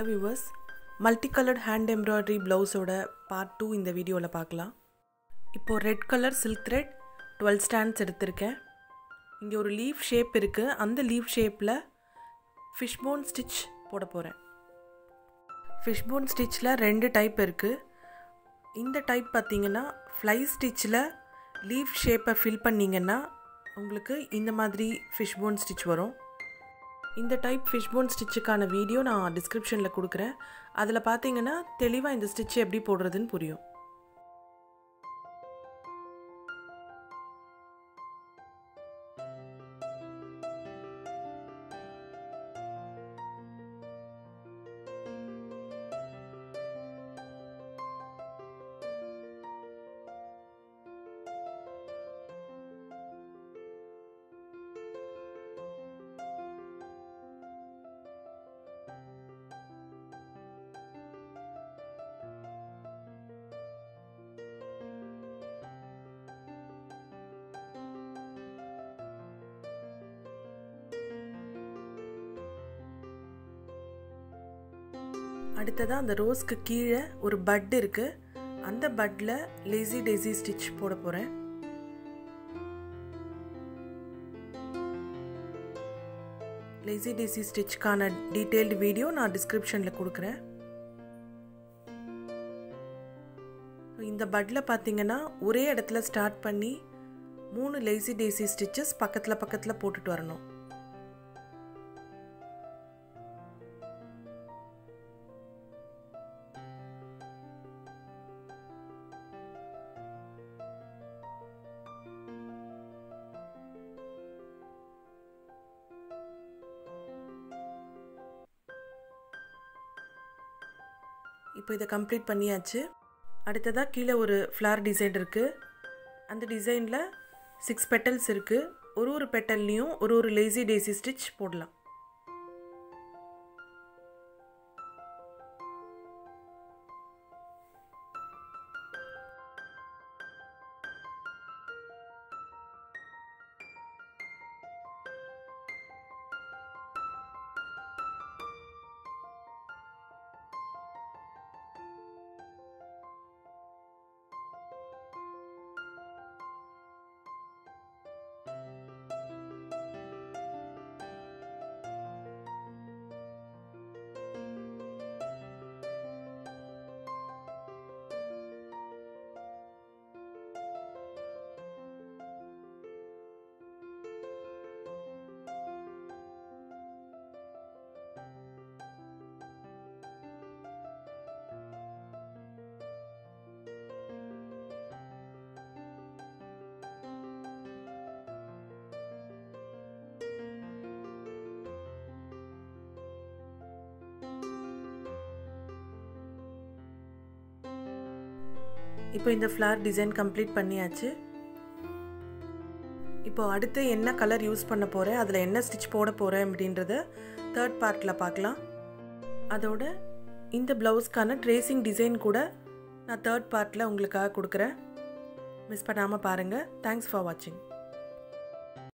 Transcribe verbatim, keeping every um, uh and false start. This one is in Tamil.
Hello viewers, multicolored hand embroidery blouse oda part two இந்த வீடியோல பார்க்கலாம். இப்போ red color silk thread twelve strands எடுத்துர்க்கேன். இங்க ஒரு leaf shape இருக்கு. அந்த leaf shapeல fishbone stitch போட போறேன். fishbone stitchல ரெண்டு டைப் இருக்கு. இந்த டைப் பாத்தீங்கன்னா fly stitchல leaf shape fill பண்ணீங்கன்னா உங்களுக்கு இந்த மாதிரி fishbone stitch வரும். இந்த டைப் fishbone stitchக்கான வீடியோ நான் descriptionல கொடுக்கிறேன். அதுல பாத்தீங்கன்னா தெளிவா இந்த stitch எப்படி போடுறதுன்னு புரியும். அடுத்ததா அந்த ரோஸ்க்கு கீழே ஒரு பட் இருக்கு. அந்த பட்ல laisydaisy stitch போட போறேன். laisydaisy stitchக்கான டீடைல்ட் வீடியோ நான் descriptionல கொடுக்கிறேன். இந்த பட்ல பாத்தீங்கன்னா ஒரே இடத்துல ஸ்டார்ட் பண்ணி மூணு laisydaisy stitches பக்கத்துல பக்கத்துல போட்டுட்டு வரணும். இப்போ இத கம்ப்ளீட் பண்ணியாச்சு. அடுத்ததா கீழ ஒரு flower டிசைன் இருக்கு. அந்த டிசைன்ல six petals இருக்கு. ஒரு ஒரு பெட்டல்லையும் ஒரு ஒரு laisydaisy stitch போடலாம். இப்போ இந்த flower டிசைன் கம்ப்ளீட் பண்ணியாச்சு. இப்போ அடுத்து என்ன கலர் யூஸ் பண்ண போறேன், அதுல என்ன ஸ்டிட்ச் போட போறேன் அப்படின்றத தேர்ட் பார்ட்ல பார்க்கலாம். அதோட இந்த ப்ளவுஸ்க்கான ட்ரேசிங் டிசைன் கூட நான் தேர்ட் பார்ட்ல உங்களுக்காக கொடுக்கிறேன். மிஸ் பண்ணாம பாருங்க. தேங்க்ஸ் ஃபார் வாட்சிங்.